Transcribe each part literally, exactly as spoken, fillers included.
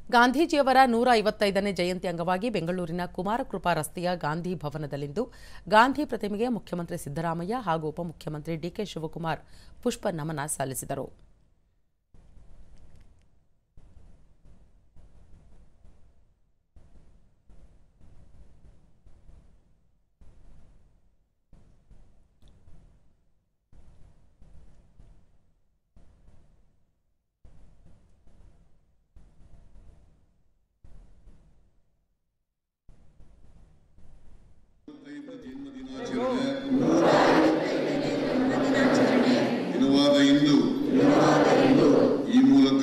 ಗಾಂಧೀಜಿಯವರ ನೂರ ಐವತ್ತೈದನೇ ಜಯಂತಿ ಅಂಗವಾಗಿ ಬೆಂಗಳೂರಿನ ಕುಮಾರಕೃಪಾ ರಸ್ತೆಯ ಗಾಂಧಿ ಭವನದಲ್ಲಿಂದು ಗಾಂಧಿ ಪ್ರತಿಮೆಗೆ ಮುಖ್ಯಮಂತ್ರಿ ಸಿದ್ದರಾಮಯ್ಯ ಹಾಗೂ ಉಪಮುಖ್ಯಮಂತ್ರಿ ಡಿಕೆ ಶಿವಕುಮಾರ್ ಪುಷ್ಪ ನಮನ ಸಲ್ಲಿಸಿದರು. ದಿನವಾದ ಇಂದು ಈ ಮೂಲಕ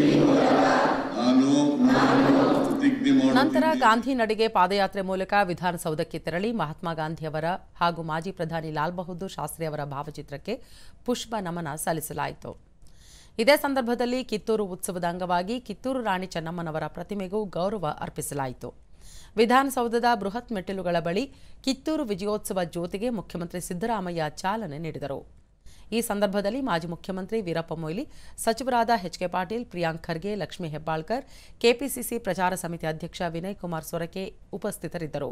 ನಂತರ ಗಾಂಧಿ ನಡಿಗೆ ಪಾದಯಾತ್ರೆ ಮೂಲಕ ವಿಧಾನಸೌಧಕ್ಕೆ ತೆರಳಿ ಮಹಾತ್ಮ ಗಾಂಧಿಯವರ ಹಾಗೂ ಮಾಜಿ ಪ್ರಧಾನಿ ಲಾಲ್ ಬಹದ್ದೂರ್ ಶಾಸ್ತ್ರಿ ಅವರ ಭಾವಚಿತ್ರಕ್ಕೆ ಪುಷ್ಪ ನಮನ ಸಲ್ಲಿಸಲಾಯಿತು. ಇದೇ ಸಂದರ್ಭದಲ್ಲಿ ಕಿತ್ತೂರು ಉತ್ಸವದ ಅಂಗವಾಗಿ ಕಿತ್ತೂರು ರಾಣಿ ಚೆನ್ನಮ್ಮನವರ ಪ್ರತಿಮೆಗೂ ಗೌರವ ಅರ್ಪಿಸಲಾಯಿತು. ವಿಧಾನಸೌಧದ ಬೃಹತ್ ಮೆಟ್ಟಿಲುಗಳ ಬಳಿ ಕಿತ್ತೂರು ವಿಜಯೋತ್ಸವ ಜ್ಯೋತಿಗೆ ಮುಖ್ಯಮಂತ್ರಿ ಸಿದ್ದರಾಮಯ್ಯ ಚಾಲನೆ ನೀಡಿದರು. ಈ ಸಂದರ್ಭದಲ್ಲಿ ಮಾಜಿ ಮುಖ್ಯಮಂತ್ರಿ ವೀರಪ್ಪ ಮೊಯ್ಲಿ, ಸಚಿವರಾದ H K Patil, Priyank Kharge, Lakshmi Hebbalkar, KPCC ಪ್ರಚಾರ ಸಮಿತಿ ಅಧ್ಯಕ್ಷ ವಿನಯ್ ಕುಮಾರ್ ಸೊರಕೆ ಉಪಸ್ಥಿತರಿದ್ದರು.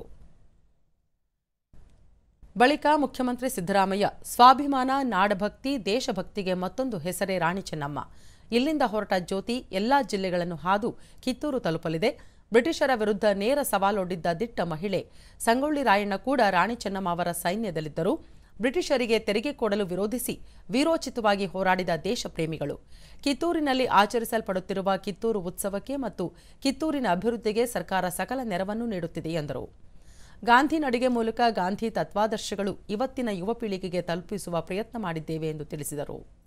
ಬಳಿಕ ಮುಖ್ಯಮಂತ್ರಿ ಸಿದ್ದರಾಮಯ್ಯ, ಸ್ವಾಭಿಮಾನ, ನಾಡಭಕ್ತಿ, ದೇಶಭಕ್ತಿಗೆ ಮತ್ತೊಂದು ಹೆಸರೇ ರಾಣಿ ಚೆನ್ನಮ್ಮ. ಇಲ್ಲಿಂದ ಹೊರಟ ಜ್ಯೋತಿ ಎಲ್ಲಾ ಜಿಲ್ಲೆಗಳನ್ನು ಹಾದು ಕಿತ್ತೂರು ತಲುಪಲಿದೆ. ಬ್ರಿಟಿಷರ ವಿರುದ್ಧ ನೇರ ಸವಾಲೊಡ್ಡಿದ್ದ ದಿಟ್ಟ ಮಹಿಳೆ ಸಂಗೊಳ್ಳಿ ರಾಯಣ್ಣ ಕೂಡ ರಾಣಿ ಚೆನ್ನಮ್ಮ ಅವರ ಸೈನ್ಯದಲ್ಲಿದ್ದರು. ಬ್ರಿಟಿಷರಿಗೆ ತೆರಿಗೆ ಕೊಡಲು ವಿರೋಧಿಸಿ ವೀರೋಚಿತವಾಗಿ ಹೋರಾಡಿದ ದೇಶಪ್ರೇಮಿಗಳು. ಕಿತ್ತೂರಿನಲ್ಲಿ ಆಚರಿಸಲ್ಪಡುತ್ತಿರುವ ಕಿತ್ತೂರು ಉತ್ಸವಕ್ಕೆ ಮತ್ತು ಕಿತ್ತೂರಿನ ಅಭಿವೃದ್ಧಿಗೆ ಸರ್ಕಾರ ಸಕಲ ನೆರವನ್ನು ನೀಡುತ್ತಿದೆ ಎಂದರು. ಗಾಂಧಿ ನಡಿಗೆ ಮೂಲಕ ಗಾಂಧಿ ತತ್ವಾದರ್ಶಗಳು ಇವತ್ತಿನ ಯುವ ಪೀಳಿಗೆಗೆ ತಲುಪಿಸುವ ಪ್ರಯತ್ನ ಮಾಡಿದ್ದೇವೆ ಎಂದು ತಿಳಿಸಿದರು.